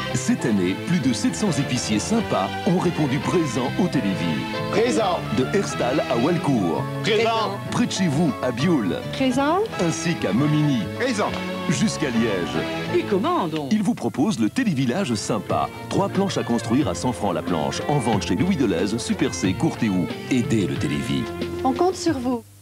Cette année, plus de 700 épiciers sympas ont répondu présent au Télévis. Présent. De Herstal à Walcourt. Présent. Près de chez vous, à Bioul. Présent. Ainsi qu'à Momigny. Présent. Jusqu'à Liège. Et comment donc? Il vous propose le Télévillage sympa. 3 planches à construire à 100 francs la planche. En vente chez Louis Deleuze, Super C, Courtéou. Aidez le Télévis. On compte sur vous.